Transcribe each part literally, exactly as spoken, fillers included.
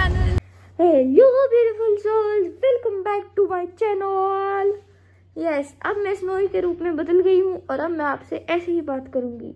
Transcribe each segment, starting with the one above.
channel. Hello beautiful souls, welcome back to my channel. Yes, अब मैं snowy के रूप में बदल गई हूँ और अब मैं आपसे ऐसे ही बात करूंगी।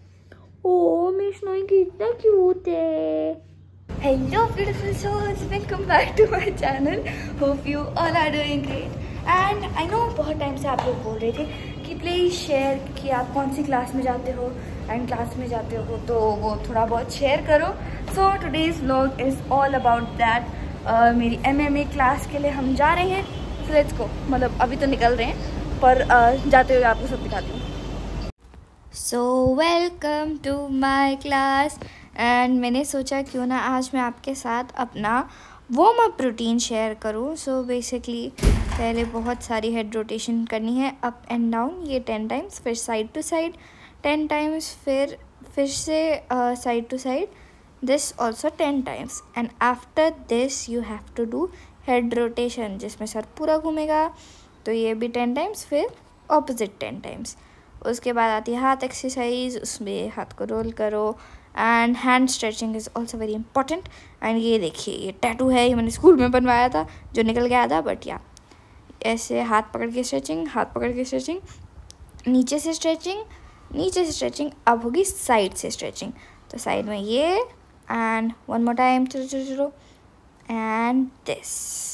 ओह मेरी स्नोई कितना क्यूट है। Hello beautiful souls, welcome back to my channel. Hope you all are doing great. And I know बहुत टाइम से आप लोग बोल रहे थे कि प्लीज़ शेयर कि आप कौन सी क्लास में जाते हो एंड क्लास में जाते हो तो वो थोड़ा बहुत शेयर करो। So today's vlog is all about that. मेरी एमएमए क्लास के लिए हम जा रहे हैं। So let's go. मतलब अभी तो निकल रहे हैं पर uh, जाते हुए आपको सब दिखाती हूँ। So welcome to my class. And मैंने सोचा क्यों ना आज मैं आपके साथ अपना वार्म अप रूटीन शेयर करूँ। सो बेसिकली पहले बहुत सारी हेड रोटेशन करनी है, अप एंड डाउन, ये टेन टाइम्स, फिर side to side ten times, फिर फिर से side to side, this also ten times. And after this you have to do head rotation जिसमें सर पूरा घूमेगा, तो ये भी टेन टाइम्स, फिर ऑपोजिट टेन टाइम्स। उसके बाद आती है हाथ एक्सरसाइज, उसमें हाथ को रोल करो। And hand stretching is also very important. And ये देखिए ये टैटू है, ये मैंने स्कूल में बनवाया था जो निकल गया था, बट या ऐसे हाथ पकड़ के स्ट्रेचिंग, हाथ पकड़ के स्ट्रेचिंग, नीचे से स्ट्रेचिंग, नीचे से स्ट्रेचिंग। अब होगी साइड से स्ट्रेचिंग, तो साइड में ये एंड वन मोर टाइम चलो चलो चलो एंड दिस।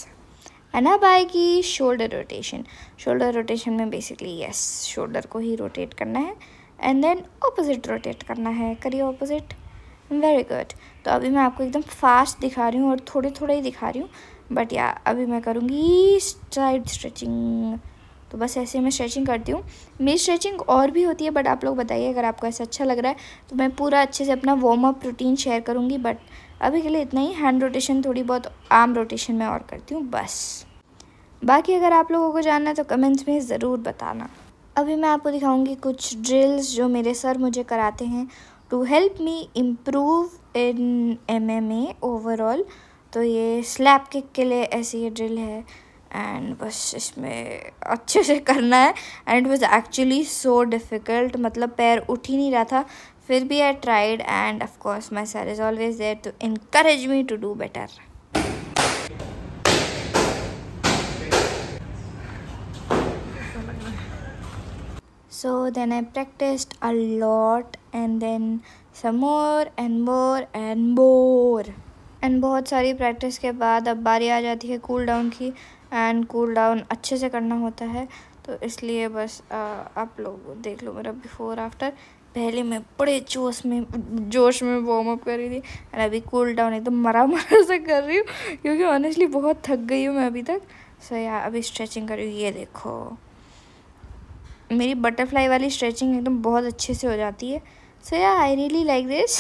एंड अब आएगी शोल्डर रोटेशन। शोल्डर रोटेशन में बेसिकली यस शोल्डर को ही रोटेट करना है एंड देन ऑपोजिट रोटेट करना है। करिए ऑपोजिट, वेरी गुड। तो अभी मैं आपको एकदम फास्ट दिखा रही हूँ और थोड़े थोड़े ही दिखा रही हूँ, बट या अभी मैं करूँगी साइड स्ट्रेचिंग। तो बस ऐसे मैं स्ट्रेचिंग करती हूँ। मेरी स्ट्रेचिंग और भी होती है, बट आप लोग बताइए अगर आपको ऐसा अच्छा लग रहा है तो मैं पूरा अच्छे से अपना वार्म अप रूटीन शेयर करूँगी, बट अभी के लिए इतना ही। हैंड रोटेशन थोड़ी बहुत आर्म रोटेशन में और करती हूँ बस। बाकी अगर आप लोगों को जानना है तो कमेंट्स में ज़रूर बताना। अभी मैं आपको दिखाऊंगी कुछ ड्रिल्स जो मेरे सर मुझे कराते हैं to help me improve in MMA overall. तो ये स्लैप किक के लिए ऐसी ये ड्रिल है एंड बस इसमें अच्छे से करना है। And it was actually so difficult, मतलब पैर उठ ही नहीं रहा था, फिर भी I tried and of course my sir is always there to encourage me to do better. So then I practiced a lot and then some more and more and more. And बहुत सारी practice के बाद अब बारी आ जाती है cool down की। एंड कूल डाउन अच्छे से करना होता है, तो इसलिए बस आ, आप लोग देख लो मेरा बिफोर आफ्टर। पहले मैं बड़े जोश में जोश में वार्म अप कर रही थी एंड अभी कूल डाउन एकदम मरा मरा से कर रही हूँ क्योंकि ऑनेस्टली बहुत थक गई हूँ मैं अभी तक। सो so, यार अभी स्ट्रेचिंग कर रही हूँ। ये देखो मेरी बटरफ्लाई वाली स्ट्रेचिंग एकदम बहुत अच्छे से हो जाती है। सो या आई रियली लाइक दिस।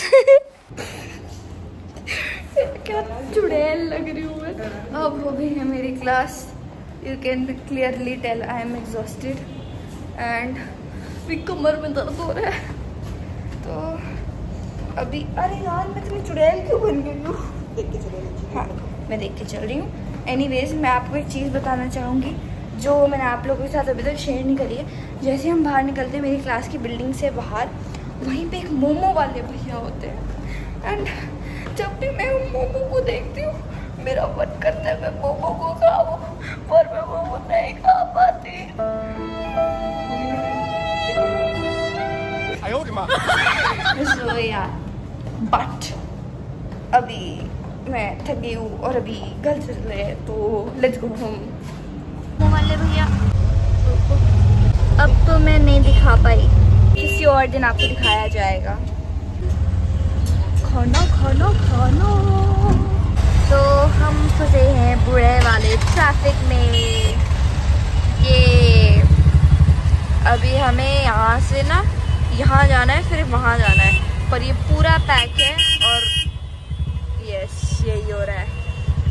क्या चुड़ैल लग रही हूँ मैं। अब हो गई है मेरी class. You can clearly tell I am exhausted and मेरी कमर में दर्द हो रहा है। तो अभी अरे यार मैं तुम्हें चुड़ैल क्यों बन गई हूँ। देख के चल हाँ मैं देख के चल रही हूँ। एनीवेज मैं आपको एक चीज़ बताना चाहूँगी जो मैंने आप लोगों के साथ अभी तक शेयर नहीं करी है। जैसे हम बाहर निकलते हैं मेरी क्लास की बिल्डिंग से बाहर, वहीं पे एक मोमो वाले भैया होते हैं एंड जब भी मैं उन मोमो को देखती हूँ मेरा मन करता है मैं मोमो को खाऊं, पर मैं मोमो नहीं खा पाती। so, yeah. बट अभी मैं थकी हूँ और अभी घर चल रहे हैं तो लेट्स गो होम। वाले भैया अब तो मैं नहीं दिखा पाई, किसी और दिन आपको दिखाया जाएगा। खाना खाना खाना। तो हम फंसे हैं बुरे वाले ट्रैफिक में। ये अभी हमें यहाँ से ना यहाँ जाना है फिर वहाँ जाना है, पर ये पूरा पैक है और यस यही हो रहा है।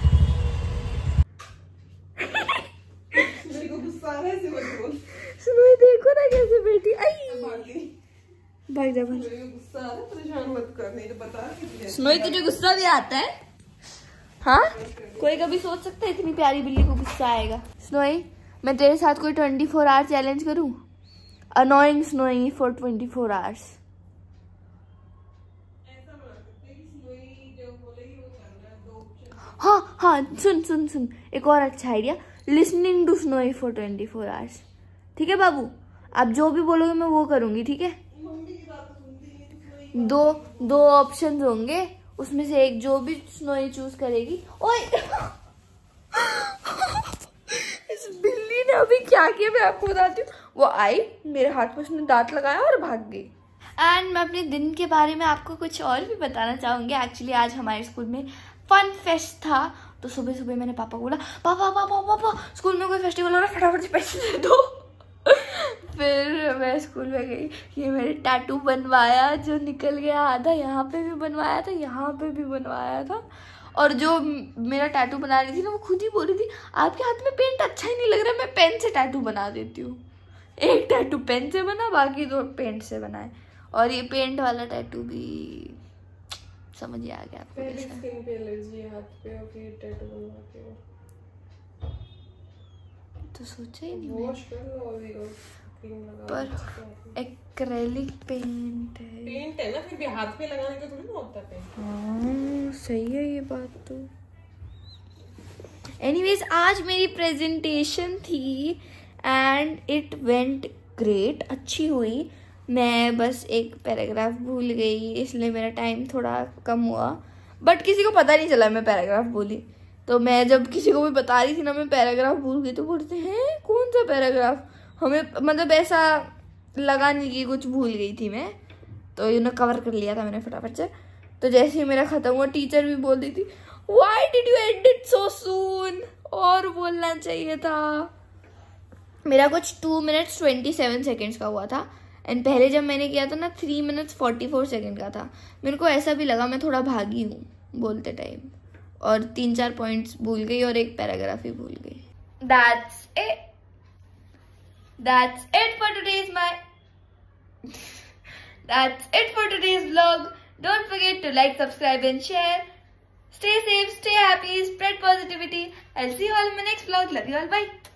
सुनो देखो ना कैसे बैठी। आई भाग जा भाग। सुनो तुझे गुस्सा भी आता है? हाँ कोई कभी सोच सकता है इतनी प्यारी बिल्ली को गुस्सा आएगा? स्नोई मैं तेरे साथ कोई ट्वेंटी फोर आवर चैलेंज करूँ? Annoying Snowy for twenty four hours. हाँ सुन सुन सुन, एक और अच्छा idea, listening to Snowy for twenty four hours. ठीक है बाबू, आप जो भी बोलोगे मैं वो करूंगी, ठीक है। दो दो ऑप्शन होंगे, उसमें से एक जो भी स्नोई चूज करेगी। ओए इस बिल्ली ने अभी क्या किया मैं आपको बताती हूँ। वो आई, मेरे हाथ पर उसने दांत लगाया और भाग गई। एंड मैं अपने दिन के बारे में आपको कुछ और भी बताना चाहूंगी। एक्चुअली आज हमारे स्कूल में फन फेस्ट था, तो सुबह सुबह मैंने पापा को बोला, पापा पापा पापा स्कूल में कोई फेस्टिवल हो रहा है, फटाफट से पैसे दे दो। फिर मैं स्कूल में गई, ये मेरे टैटू बनवाया जो निकल गया, आधा यहाँ पे भी बनवाया था, यहाँ पे भी बनवाया था। और जो मेरा टैटू बना रही थी ना, वो खुद ही बोल रही थी आपके हाथ में पेंट अच्छा ही नहीं लग रहा, मैं पेन से टैटू बना देती हूँ। एक टैटू पेन से बना, बाकी दो पेंट से बनाए। और ये पेंट वाला टैटू भी समझ आ गया आपको। पहले स्किन पे एलर्जी है हाथ पे, और फिर टैटू बनवा के तो सोचा ही नहीं वॉश कर लो अभी और क्रीम लगा। पर एक्रेलिक पेंट है, पेंट है ना, फिर भी हाथ पे लगाने का थोड़ी ना होता पेंट। हाँ सही है ये बात तो। एनीवेज आज मेरी प्रेजेंटेशन थी एंड इट वेंट ग्रेट, अच्छी हुई। मैं बस एक पैराग्राफ भूल गई, इसलिए मेरा टाइम थोड़ा कम हुआ, बट किसी को पता नहीं चला मैं पैराग्राफ भूली। तो मैं जब किसी को भी बता रही थी ना मैं पैराग्राफ भूल गई, तो बोलते हैं कौन सा पैराग्राफ, हमें मतलब ऐसा लगा नहीं कि कुछ भूल गई थी मैं, तो इन्होंने कवर कर लिया था मैंने फटाफट से। तो जैसे ही मेरा खत्म हुआ, टीचर भी बोल रही थी why did you end it so soon, और बोलना चाहिए था। मेरा कुछ two minutes twenty seven seconds का हुआ था, एंड पहले जब मैंने किया था ना three minutes forty four second का था। मेरे को ऐसा भी लगा मैं थोड़ा भागी हूँ बोलते टाइम, और तीन चार पॉइंट्स भूल गई और एक पैराग्राफ ही भूल गई। That's it. That's it for today's my. That's it for today's vlog. Don't forget to like, subscribe, and share. Stay safe, stay happy, spread positivity. I'll see you all in my next vlog. Love you all. Bye.